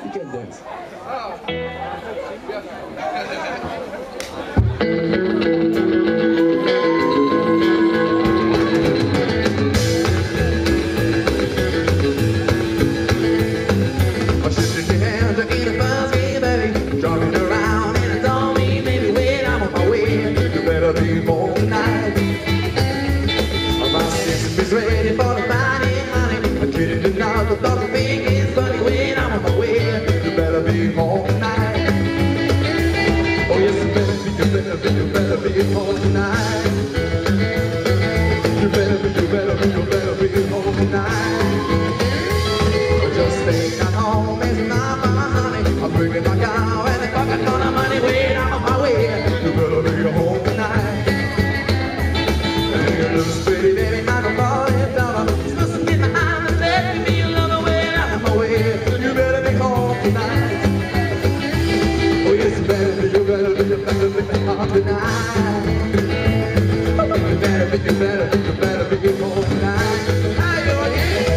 You can dance. Ready for the party, honey. I'm kidding you now, the thought of being is funny when I'm on my way. You better be home tonight. Oh yes, you better be home tonight. You better be home tonight. Just stay at home, it's not my honey. I'm bringing my car and the pocket full of money when I'm on my way. You better be home tonight. And you're a little pretty baby, I'm a falling down. It's supposed to get my eyes and let me be alone when I'm on my way. You better be home tonight. Oh yes, you better be home tonight. You better be home tonight. How you again?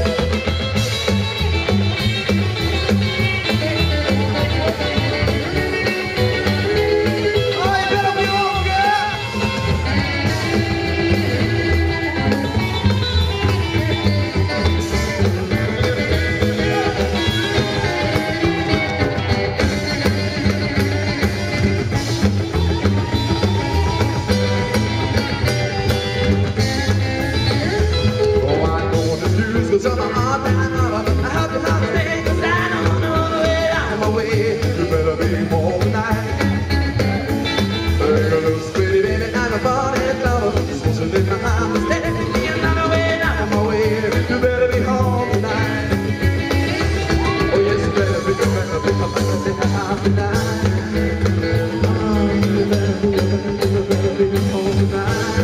Cause I'm a hard man, I have to have a thing. Cause I don't know the way I'm on my way. You better be home tonight. Hey, little pretty baby, I'm a falling lover. Supposed to live my mind, but let me be another way I'm on my way. You better be home tonight. Oh yes, you better be home tonight. Oh, you better be home tonight.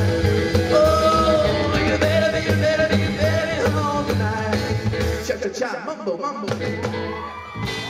Cha-cha-cha, mambo, mambo.